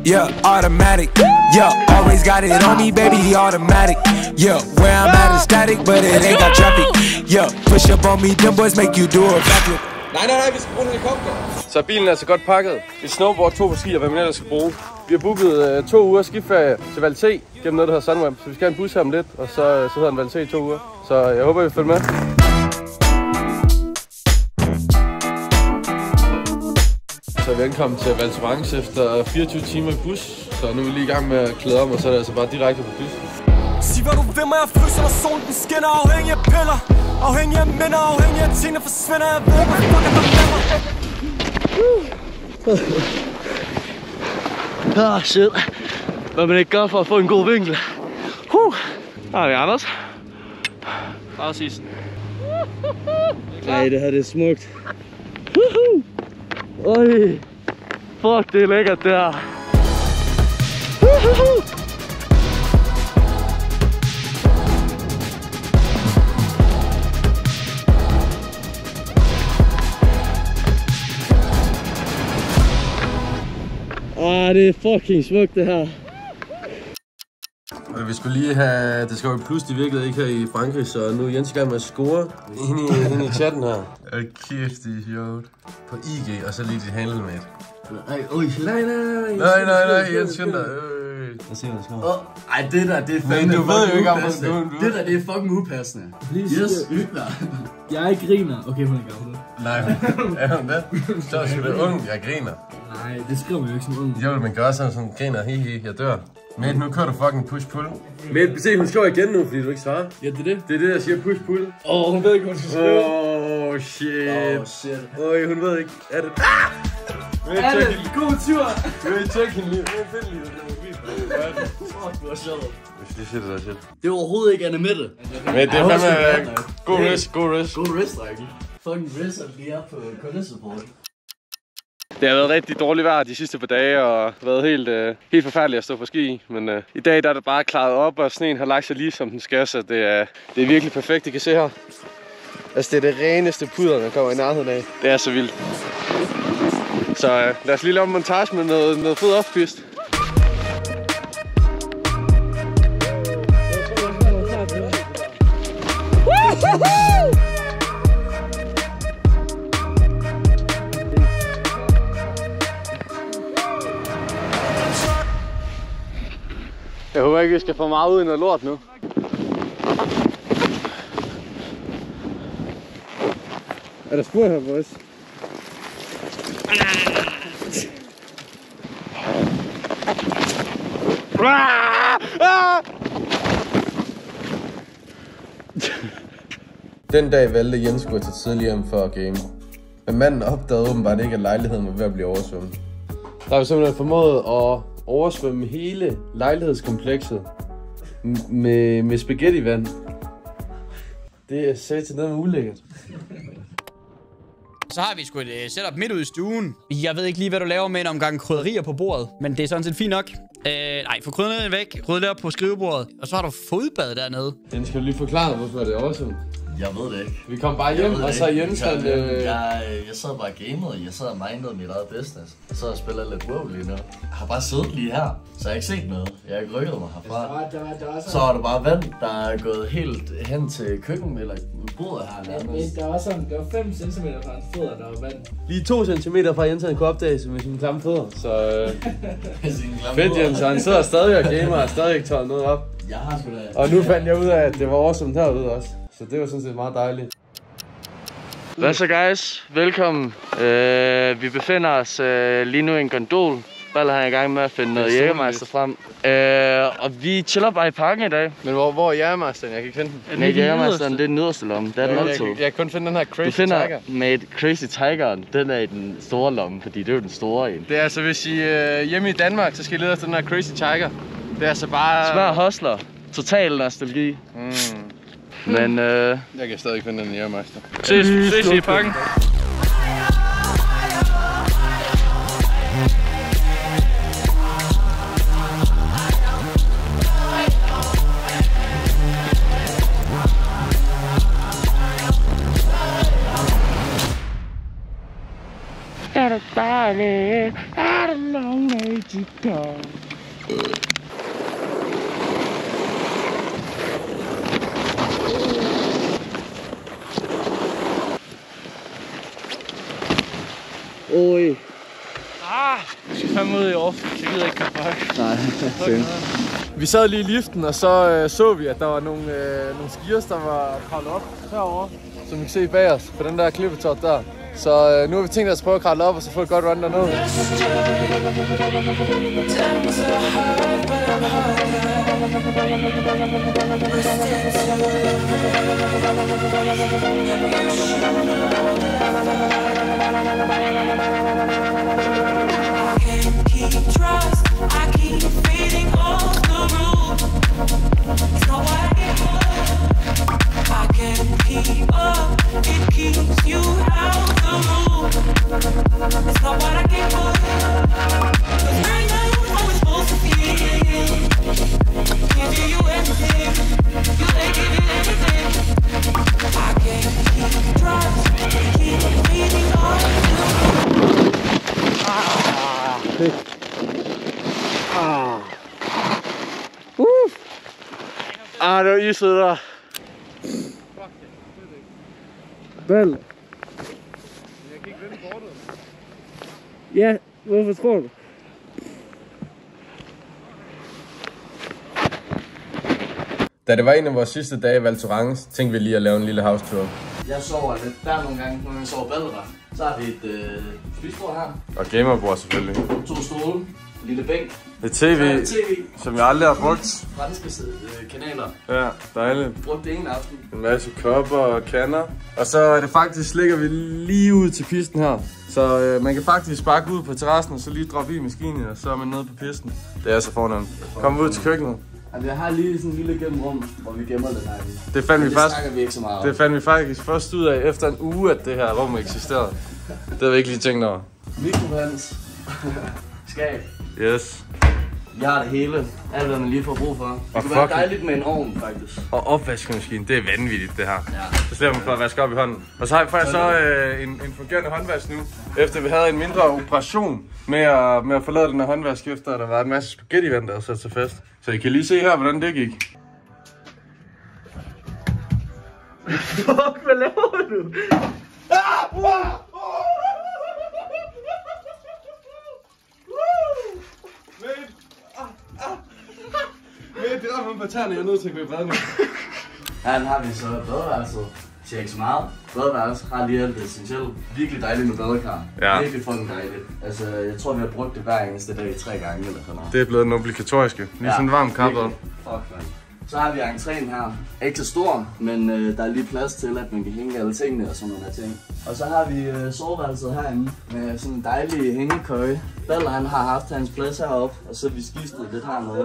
yeah, automatic. Yeah, always got it on me, baby, automatic. Yeah, where I'm at is static, but it ain't got traffic. Yeah, push up on me, them boys make you do a backflip. Nej, vi skal bruge en helikopter. Så bilen er altså godt pakket. Et snowboard, 2 på ski og hvad man ellers skal bruge. Vi har booket 2 uger skiferie til Val T gennem noget, der hedder Sunweb. Så vi skal have en bus her om lidt, og så hedder den Val T i 2 uger. Så jeg håber, I følger med. Så velkommen til Val Thorens efter 24 timer i bus. Så nu er vi lige i gang med at klæde om, og så er det altså bare direkte på bussen. Sig hvad du vil, men jeg fryser, når solen den skinner. Afhængig af piller, afhængig af minder, afhængig af tingene forsvinder. Jeg ved ikke, hvad fuck er der med mig. Shit. Hvad man ikke gør for at få en god vinkel. Der er vi, Anders. Bare sidst. Ej, det her det er smukt. Øj. Fuck, det er lækkert der. Det er fucking smukt det her. Vi skulle lige have, det skal jo pludselig virkelig ikke her i Frankrig, så nu er Jens i gang med at score inde i chatten her. Kæft, det er sjovt. På IG, og så lige dit handle med. Nej, Jens skynder. Jeg ser, hvad der skal. Ej, det der, det er fandme. Men du ved jo ikke om, det der, det er fucking upassende. Yes, ytler. Jeg griner. Okay, hun er gammel. Nej, er hun det? Så er sgu da ung, jeg griner. Nej, det skriver man jo ikke som ung. Jo, men gør sådan griner, hi, jeg dør. Men nu kører du fucking push-pull. Men se, hun skriver igen nu, fordi du ikke svarer. Ja, det er det. Det er det, der siger push-pull. Hun ved ikke, hvad hun skal skrive. Shit. Hun ved ikke. Er det? Er det? God tur. Jeg vil tjekke hende lige. Fuck, hvor sjovt. Det shit, det er shit. Det er overhovedet ikke Anne-Mette. Men det er fandme god risk. God risk, drenge. Fucking risk, at vi er på kundesupport. Det har været rigtig dårligt vejr de sidste par dage, og været helt forfærdeligt at stå på ski. Men i dag der er det bare klaret op, og sneen har lagt sig lige som den skal, så det er virkelig perfekt. I kan se her. Altså det er det reneste puder, der kommer i nærheden af. Det er så vildt. Så lad os lige lave en montage med noget fed off-pist. Jeg håber ikke, vi skal få meget ud i noget lort nu. Er der spor her, boys? Den dag valgte Jens at tage tidligere hjem for at game. Men manden opdagede åbenbart ikke, at lejligheden var ved at blive oversvømmet. Der har vi simpelthen formået at oversvømme hele lejlighedskomplekset med spaghettivand. Det er sat noget med ulækkert. Så har vi sgu et setup midt ude i stuen. Jeg ved ikke lige, hvad du laver med en omgang krydderier på bordet, men det er sådan set fint nok. Nej, få krydderierne væk, rydde det op på skrivebordet, og så har du fodbad dernede. Den skal du lige forklare, hvorfor det er oversvømmet. Jeg ved det ikke. Vi kom bare hjem, og så Jens han... Jeg sad bare gamet, jeg sad og mindede mit eget business. Jeg sad og spiller lidt WoW lige nu. Jeg har bare siddet lige her, så jeg har ikke set noget. Jeg har ikke rykket mig herfra. Så var det bare vand, der er gået helt hen til køkken, eller bordet her nærmest. Der var sådan, det var 5 cm fra hans fødder, der var vand. Lige 2 cm fra Jens, han kunne opdage med sine klamme fødder, så... Fedt Jens, han sidder stadig og gamer, og stadig ikke taget noget op. Jeg har sgu da... Og nu fandt jeg ud af, at det var awesome herude også. Så det var sådan set meget dejligt. Hvad så guys? Velkommen. Vi befinder os lige nu i en gondol. Baller har i gang med at finde noget Jägermeister frem. Og vi chiller bare i parken i dag. Men hvor er Jägermeisteren? Jeg kan ikke finde den. Nej, Jägermeisteren det er den nederste lomme. Det er den altid. Jeg kan kun finde den her Crazy Tiger. Med Crazy Tigeren, den er i den store lomme, fordi det er jo den store en. Det er altså, hvis I hjemme i Danmark, så skal I lede efter den her Crazy Tiger. Det er altså bare... Smør hustler. Total nostalgi. Men jeg kan stadig ikke finde den Jägermeister. Ses i pakken. Er det dejligt? Er det lonely? Oj. Jeg skal fandme ud i Aarhus. Jeg gider ikke komme bak. Nej, same. Vi sad lige i liften, og så vi, at der var nogle skiers, der var kravlet op herovre, som vi kan se bag os på den der klippetop der. Så nu har vi tænkt os at prøve at kravle op og så få et godt run dernede. Det var iset der. Vel. Jeg kan ikke vende kortet. Ja, hvorfor tror du? Da det var en af vores sidste dage i Val Thorens, tænkte vi lige at lave en lille house tour. Jeg sover lidt der nogle gange, når jeg sover badedragt. Så har vi et spisebord her. Og gamerbord selvfølgelig. 2 stole, en lille bænk. Et tv, som jeg aldrig har brugt. Franske kanaler. Ja, dejligt. Brugt det en aften. En masse kopper og kander. Og så er det faktisk, ligger vi lige ud til pisten her. Så man kan faktisk sparke ud på terrassen og så lige droppe i maskinen, og så er man nede på pisten. Det er så fornemt. Kom ud til køkkenet. Altså, jeg har lige sådan en lille gennemrum, hvor vi gemmer det her. Det fandt vi ikke så meget om. Det fandt vi faktisk først ud af efter en uge, at det her rum eksisterede. Det havde vi ikke lige tænkt over. Mikrovans. Skab. Yes. Vi har det hele. Alt hvad man lige får brug for. Det kunne være dejligt med en ovn, faktisk. Og opvaskemaskine, det er vanvittigt det her. Ja. Så slipper man for at vaske op i hånden. Og så har vi faktisk så en fungerende håndvask nu. Efter vi havde en mindre operation med at forlade den her håndvask, efter der var en masse spaghetti-vand, der satte sig fast. Så I kan lige se her, hvordan det gik. Fuck, hvad laver du? Det rammer mig på tæerne, jeg er nødt til at gå i bad nu. Her har vi så badeværelset. Det er ikke så meget. Badeværelset har lige alt det essentielle. Virkelig dejligt med badekar. Ja. Virkelig fucking dejligt. Altså, jeg tror vi har brugt det hver eneste dag 3 gange eller sådan noget. Det er blevet en obligatoriske. Lige sådan en varm kaffe. Fuck, man. Så har vi entréen her. Ikke så stor, men der er lige plads til, at man kan hænge alle tingene og sådan nogle ting. Og så har vi soveværelset herinde med sådan en dejlig hængekøje. Baller han har haft hans plads heroppe, og så har vi skiftet lidt hernede.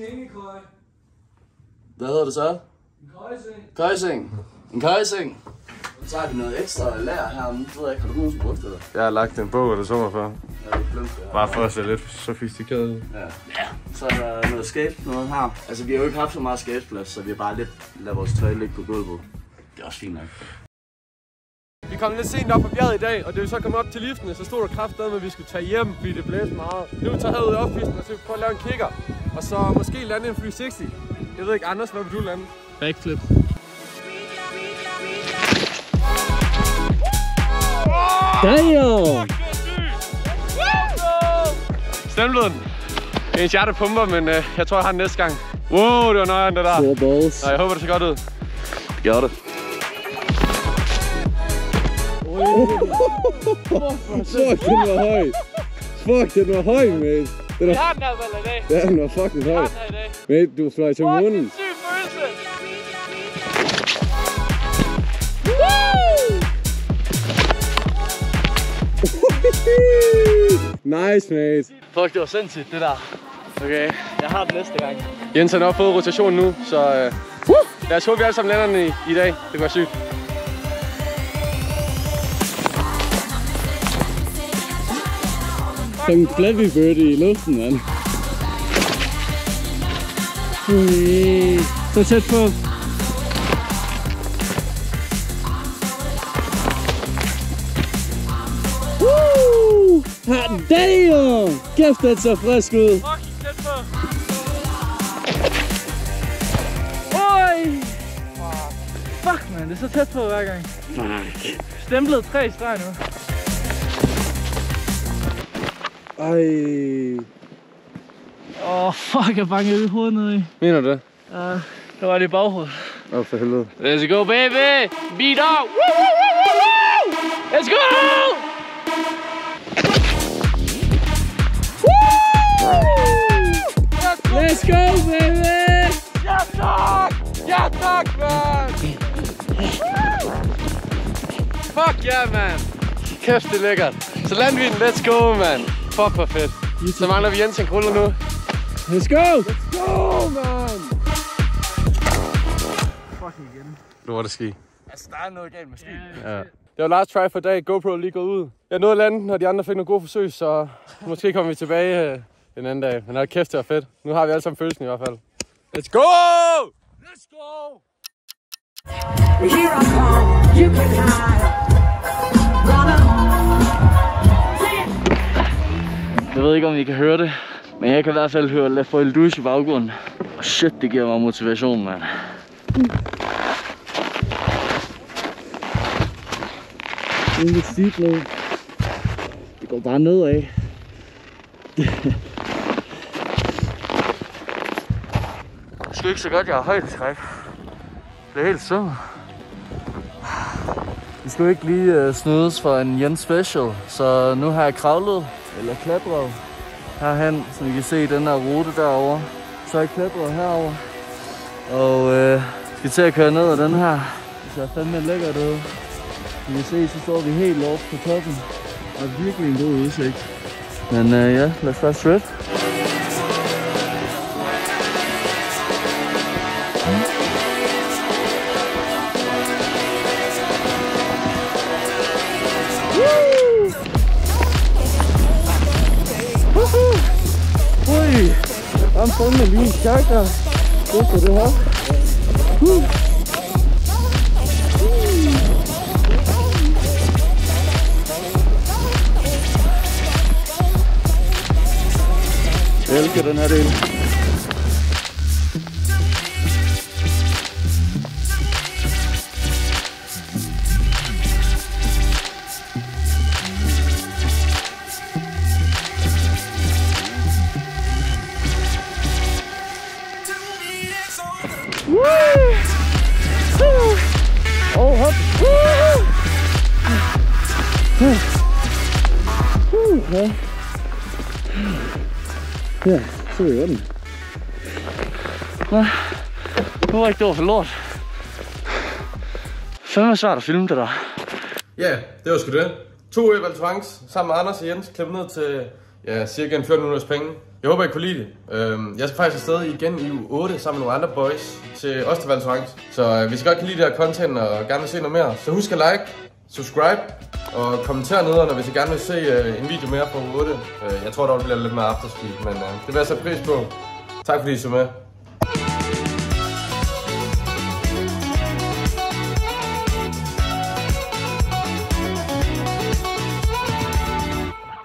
Hvad hedder det så? En køjeseng. Køjeseng. En køjeseng. Så har vi noget ekstra lager heromme. Jeg ved ikke, har du nogensinde brugt det? Jeg har lagt en bog eller sommer før. Jeg har glemt det. Bare for at se lidt sofistikeret ud. Ja. Så er der noget skab, noget her. Altså, vi har jo ikke haft så meget skabsplads, så vi har bare lidt ladet vores tøj ligge på gulvet. Det er også fint nok. Vi kom lidt sent op på bjerget i dag, og det vi så kom op til liften, så stod der kraftedeme, at vi skulle tage hjem, fordi det blæste meget. Nu er vi taget herud i opfisten, og så vi prøve at lave en kicker. Og så måske lande en 360. Jeg ved ikke, Anders, hvad vil du lande? Backflip. Damn! Stemmeløden. Ens hjerte pumper, men jeg tror, jeg har den næste gang. Wow, det var nøjeren det der. Store balls. Og jeg håber, det ser godt ud. Det gør det. Fuck, den var høj. Fuck, den var høj, mate. Jeg har den her vel i dag. Ja, den var fucking høj. Jeg har den her i dag. Mate, du fløj til månen. Syg følelse. Nice, mate. Fuck, det var sindssygt det der. Okay, jeg har den næste gang. Jens har nok fået rotation nu, så lad os håbe, vi alle sammen lander den i dag. Det går sygt. Som en Flappy Bird i luften, mand. Så tæt på. Damn! Kæft, det så frisk ud. Fucking tæt på. Oj! Fuck, man. Det er så tæt på hver gang. Fuck. Stemplet 3 streg nu. Ej. Fuck, jeg bangede hovedet ned i. Mener du det? Der var det i baghovedet. For helvede. Let's go, baby! Beat up! Woo, woo, woo, woo, woo! Let's go! Let's go, baby! Ja tak! Ja tak, man! Fuck ja, man! Kæft, det er lækkert. Så lander vi den. Let's go, man! Fuck, hvor fedt. Så mangler vi Jens en krøller nu. Let's go! Let's go, man! Fucking igen. Nu var det ski. Altså, der er noget galt med skien. Ja. Det var last try for i dag. GoPro lige gået ud. Jeg nåede at lande den, og de andre fik nogle gode forsøg, så måske kommer vi tilbage en anden dag. Men kæft, det var fedt. Nu har vi alle sammen følelsen i hvert fald. Let's go! Let's go! Here I come, you can hide. Jeg ved ikke, om I kan høre det, men jeg kan i hvert fald høre La Folie Douce i baggrunden. Og shit, det giver mig motivation, mand. Det er lidt steep nu. Det går bare nedad. Det er sgu ikke så godt, jeg har højdeskræk. Det er helt sødt. Vi skal jo ikke lige snydes for en Jens special, så nu har jeg kravlet, eller klatret, herhen, så vi kan se den her rute derovre. Så har jeg klatret herover og skal til at køre ned ad den her. Det ser fandme lækkert ud. Som I kan se, så står vi helt oppe på toppen, og virkelig en god udsigt. Men ja, lad os bare strip. Ui, I'm fandme lige en chak der. Det skal det her. Jeg elsker den her del. Hop. Ja. Ja, så er den. Nå, nu var ikke det over for lort. Fandme svært at filme det der. Ja, det var sgu det. 2 Val Thorens sammen med Anders og Jens klippet ned til cirka 1400 penge. Jeg håber, I kunne lide det. Jeg skal faktisk afsted igen i uge 8 sammen med nogle andre boys til også til Val Thorens. Så hvis I godt kan lide det her content og gerne vil se noget mere, så husk at like, subscribe og kommenter nedenunder, hvis I gerne vil se en video mere på uge 8. Jeg tror dog, det bliver lidt mere afterski, men det vil jeg sætte pris på. Tak fordi I så med.